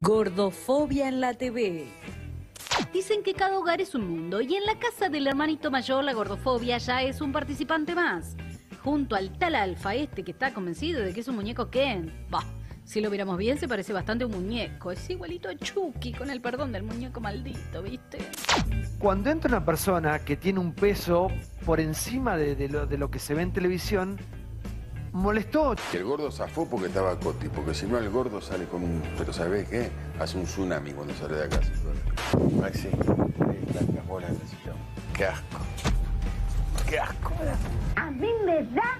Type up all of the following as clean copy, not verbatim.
Gordofobia en la TV. Dicen que cada hogar es un mundo y en la casa del hermanito mayor la gordofobia ya es un participante más. Junto al tal Alfa que está convencido de que es un muñeco Ken. Bah, si lo miramos bien se parece bastante a un muñeco. Es igualito a Chucky, con el perdón del muñeco maldito, ¿viste? Cuando entra una persona que tiene un peso por encima de lo que se ve en televisión, molestó. El gordo zafó porque estaba Coti, porque si no el gordo sale con un... Pero ¿sabés qué? Hace un tsunami cuando sale de acá. Maxi, blancas bolas necesitamos. ¡Qué asco! ¡Qué asco! A mí me da...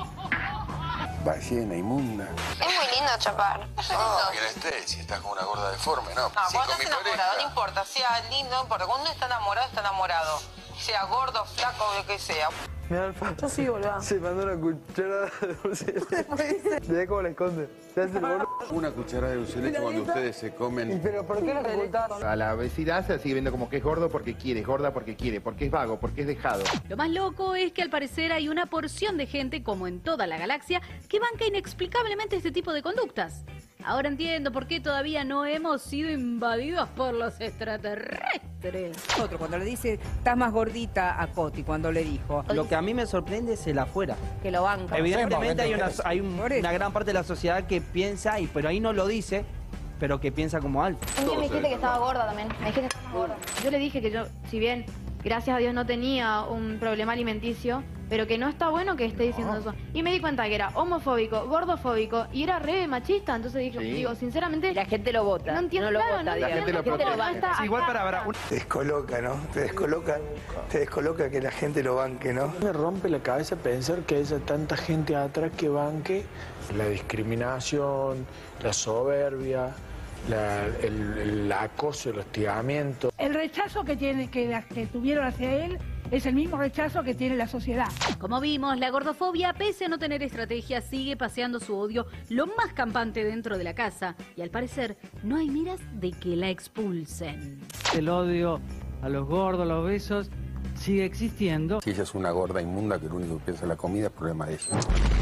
Ballena inmunda. Es muy lindo chapar. No, que no estés, si estás con una gorda deforme, ¿no? No, Sí, cuando con mi estás enamorado, pareja. no importa, sea lindo, no importa. Cuando uno está enamorado, está enamorado. Sea gordo, flaco, lo que sea. Mira, Alfa. Yo sí, boludo. Se mandó una cucharada de dulce de leche. Mirá cómo la esconde. Se hace el boludo. Una cucharada de dulce de leche cuando ustedes se comen... ¿Pero por qué la ocultaron? A la obesidad se sigue viendo como que es gordo porque quiere, es gorda porque quiere, porque es vago, porque es dejado. Lo más loco es que al parecer hay una porción de gente, como en toda la galaxia, que banca inexplicablemente este tipo de conductas. Ahora entiendo por qué todavía no hemos sido invadidos por los extraterrestres. Cuando le dice, estás más gordita a Coti, cuando le dijo. Lo que a mí me sorprende es el afuera. Que lo banca. Evidentemente hay una gran parte de la sociedad que piensa, pero ahí no lo dice, pero que piensa como Alfa. Un día me dijiste que estaba gorda también. Me dijiste que estaba más gorda. Yo le dije que yo, si bien, gracias a Dios, no tenía un problema alimenticio, pero que no está bueno que esté diciendo eso. Y me di cuenta que era homofóbico, gordofóbico y era re machista. Entonces dije, digo, sinceramente... La gente lo vota. No entiendo, no lo claro, vota, no la gente lo protege. banca. Sí, igual para Te descoloca, ¿no? Te descoloca que la gente lo banque, ¿no? Me rompe la cabeza pensar que haya tanta gente atrás que banque la discriminación, la soberbia, el acoso, el hostigamiento. El rechazo que tuvieron hacia él es el mismo rechazo que tiene la sociedad. Como vimos, la gordofobia, pese a no tener estrategia, sigue paseando su odio lo más campante dentro de la casa. Y al parecer, no hay miras de que la expulsen. El odio a los gordos, a los obesos, sigue existiendo. Si ella es una gorda inmunda que lo único que piensa en la comida es problema de ella.